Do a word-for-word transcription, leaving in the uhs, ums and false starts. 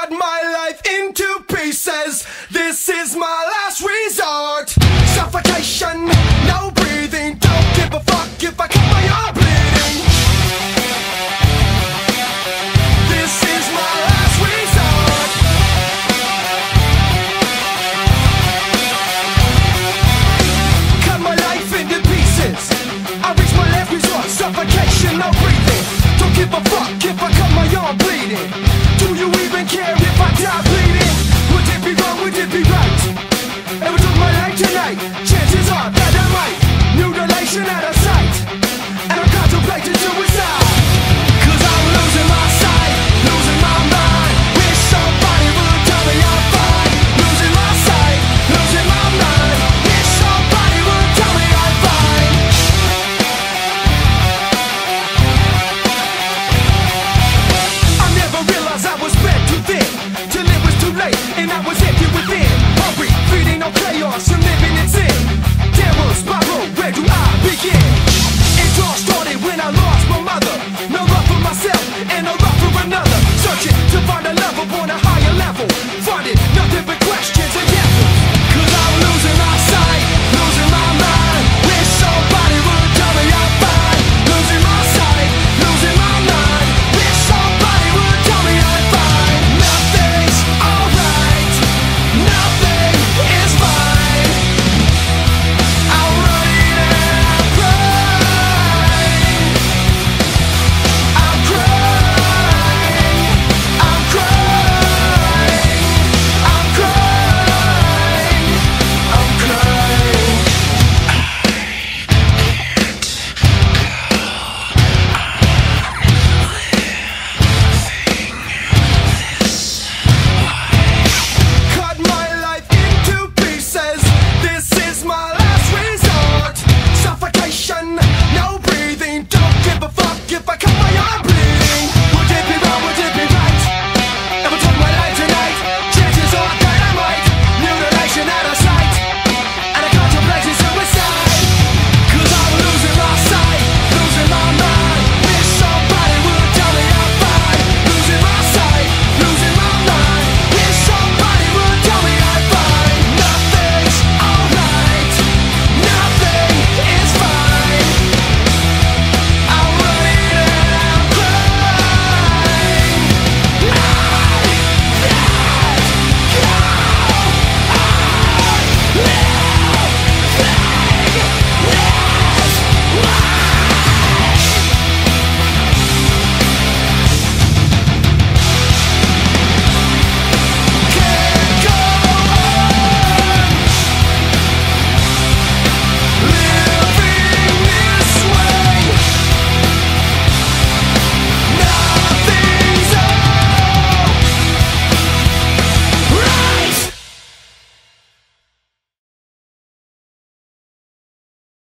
cut my life into pieces. This is my last resort. Suffocation, no breathing. Don't give a fuck if I cut my arm bleeding. This is my last resort. Cut my life into pieces. I reach my last resort. Suffocation, no breathing. Don't give a fuck if I cut my arm bleeding. Do you even care if I die bleeding? Would it be wrong, would it be right? If I took my life tonight, chances are that I might. Mutilation at a